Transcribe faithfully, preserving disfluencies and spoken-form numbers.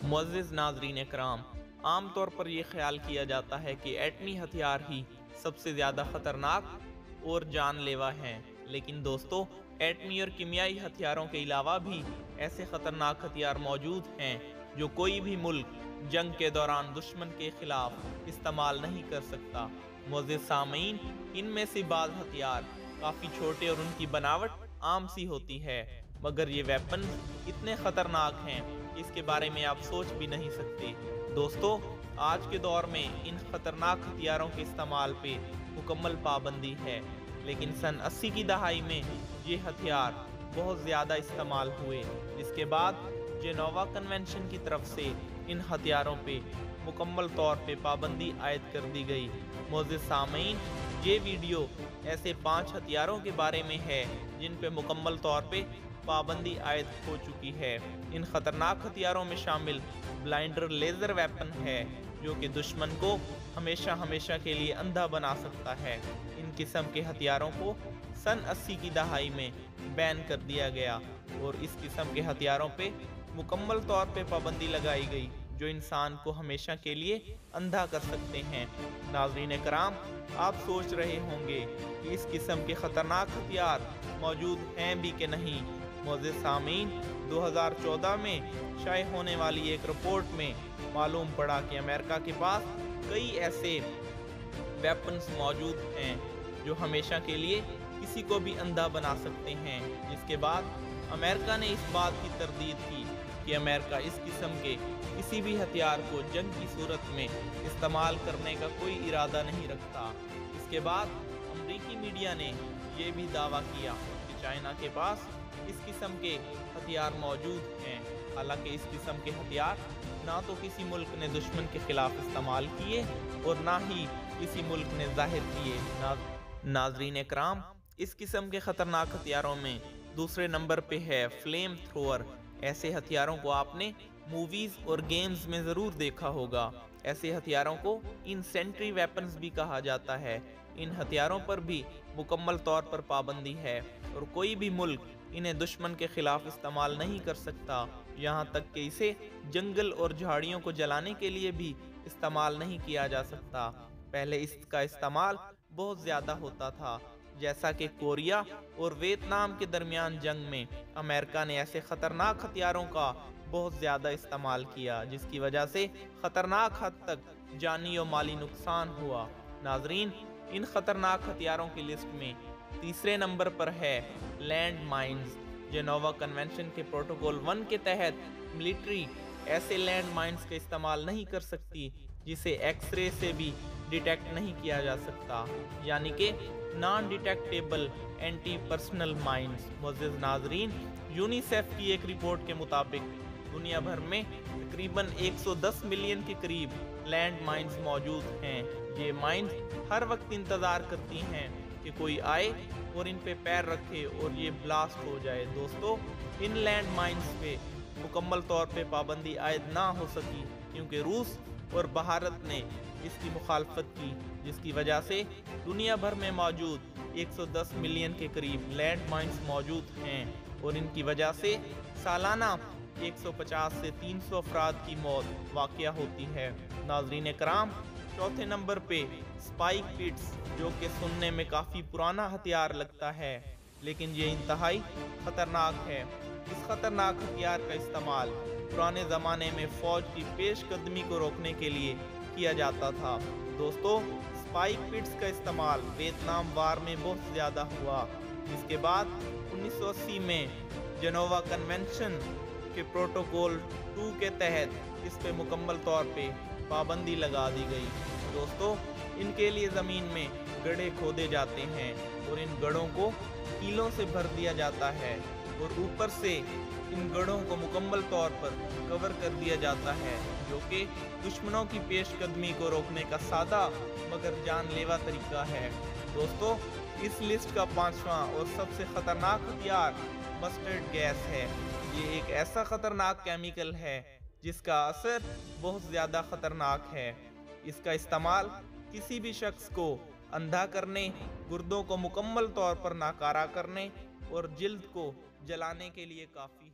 मुअज़्ज़िज़ नाज़रीन कराम, आम तौर पर यह ख्याल किया जाता है कि एटमी हथियार ही सबसे ज़्यादा ख़तरनाक और जानलेवा हैं, लेकिन दोस्तों एटमी और कीमियाई हथियारों के अलावा भी ऐसे ख़तरनाक हथियार मौजूद हैं जो कोई भी मुल्क जंग के दौरान दुश्मन के ख़िलाफ़ इस्तेमाल नहीं कर सकता। मुअज़्ज़िज़ सामीन, इनमें से बाज़ हथियार काफ़ी छोटे और उनकी बनावट आम सी होती है, मगर ये वेपन इतने ख़तरनाक हैं कि इसके बारे में आप सोच भी नहीं सकते। दोस्तों, आज के दौर में इन ख़तरनाक हथियारों के इस्तेमाल पे मुकम्मल पाबंदी है, लेकिन सन अस्सी की दहाई में ये हथियार बहुत ज़्यादा इस्तेमाल हुए, जिसके बाद जेनेवा कन्वेंशन की तरफ से इन हथियारों पे मुकम्मल तौर पे पाबंदी आयद कर दी गई। मुअज़्ज़िज़ सामीन, ये वीडियो ऐसे पाँच हथियारों के बारे में है जिन पे मुकम्मल तौर पे पाबंदी आयद हो चुकी है। इन ख़तरनाक हथियारों में शामिल ब्लाइंडर लेज़र वेपन है, जो कि दुश्मन को हमेशा हमेशा के लिए अंधा बना सकता है। इन किस्म के हथियारों को सन अस्सी की दहाई में बैन कर दिया गया और इस किस्म के हथियारों पे मुकम्मल तौर पे पाबंदी लगाई गई, जो इंसान को हमेशा के लिए अंधा कर सकते हैं। नाज़रीन कराम, आप सोच रहे होंगे कि इस किस्म के ख़तरनाक हथियार मौजूद हैं भी कि नहीं। मुअज़्ज़िज़ सामीन, दो हज़ार चौदह में शाये होने वाली एक रिपोर्ट में मालूम पड़ा कि अमेरिका के पास कई ऐसे वेपन्स मौजूद हैं जो हमेशा के लिए किसी को भी अंधा बना सकते हैं, जिसके बाद अमेरिका ने इस बात की तरदीद की कि अमेरिका इस किस्म के किसी भी हथियार को जंग की सूरत में इस्तेमाल करने का कोई इरादा नहीं रखता। इसके बाद अमरीकी मीडिया ने यह भी दावा किया कि चाइना के पास इस किस्म के हथियार मौजूद हैं। हालांकि इस किस्म के हथियार ना तो किसी मुल्क ने दुश्मन के खिलाफ इस्तेमाल किए और ना ही किसी मुल्क ने जाहिर किए। ना, नाज़रीन कराम, इस किस्म के ख़तरनाक हथियारों में दूसरे नंबर पे है फ्लेम थ्रोअर। ऐसे हथियारों को आपने मूवीज़ और गेम्स में ज़रूर देखा होगा। ऐसे हथियारों को इंसेंट्री वेपन्स भी कहा जाता है। इन हथियारों पर भी मुकम्मल तौर पर पाबंदी है और कोई भी मुल्क इन्हें दुश्मन के खिलाफ इस्तेमाल नहीं कर सकता। यहाँ तक कि इसे जंगल और झाड़ियों को जलाने के लिए भी इस्तेमाल नहीं किया जा सकता। पहले इसका इस्तेमाल बहुत ज़्यादा होता था, जैसा कि कोरिया और वियतनाम के दरमियान जंग में अमेरिका ने ऐसे ख़तरनाक हथियारों का बहुत ज़्यादा इस्तेमाल किया, जिसकी वजह से ख़तरनाक हद तक जानी और माली नुकसान हुआ। नाजरीन, इन ख़तरनाक हथियारों की लिस्ट में तीसरे नंबर पर है लैंड माइन्स। जेनेवा कन्वेंशन के प्रोटोकॉल वन के तहत मिलिट्री ऐसे लैंड माइन्स का इस्तेमाल नहीं कर सकती जिसे एक्सरे से भी डिटेक्ट नहीं किया जा सकता, यानी कि non detectable anti personnel mines. मुअज़्ज़िज़ नाज़रीन, यूनिसेफ की एक रिपोर्ट के मुताबिक दुनिया भर में तकरीबन एक सौ दस मिलियन के करीब लैंड माइन्स मौजूद हैं। ये माइन्स हर वक्त इंतज़ार करती हैं कि कोई आए और इन पे पैर रखे और ये ब्लास्ट हो जाए। दोस्तों, इन लैंड माइन्स पे मुकम्मल तौर पे पाबंदी आयद ना हो सकी क्योंकि रूस और भारत ने इसकी मुखालफत की, जिसकी वजह से दुनिया भर में मौजूद एक सौ दस मिलियन के करीब लैंड माइन्स मौजूद हैं और इनकी वजह से सालाना एक सौ पचास से तीन सौ अफराद की मौत वाक़या होती है। नाज़रीन कराम, चौथे नंबर पे स्पाइक पिट्स, जो कि सुनने में काफ़ी पुराना हथियार लगता है, लेकिन ये इंतहाई ख़तरनाक है। इस ख़तरनाक हथियार का इस्तेमाल पुराने ज़माने में फ़ौज की पेशकदमी को रोकने के लिए किया जाता था। दोस्तों, स्पाइक पिट्स का इस्तेमाल वियतनाम वार में बहुत ज़्यादा हुआ। इसके बाद उन्नीस सौ अस्सी में जेनेवा कन्वेंशन के प्रोटोकॉल टू के तहत इस पे मुकम्मल तौर पे पाबंदी लगा दी गई। दोस्तों, इनके लिए ज़मीन में गड्ढे खोदे जाते हैं और इन गड्ढों को कीलों से भर दिया जाता है और ऊपर से इन गड्ढों को मुकम्मल तौर पर कवर कर दिया जाता है, जो कि दुश्मनों की पेशकदमी को रोकने का सादा मगर जानलेवा तरीका है। दोस्तों, इस लिस्ट का पांचवा और सबसे ख़तरनाक हथियार मस्टर्ड गैस है। ये एक ऐसा ख़तरनाक केमिकल है जिसका असर बहुत ज़्यादा ख़तरनाक है। इसका इस्तेमाल किसी भी शख्स को अंधा करने, गुर्दों को मुकम्मल तौर पर नाकारा करने और जिल्द को जलाने के लिए काफ़ी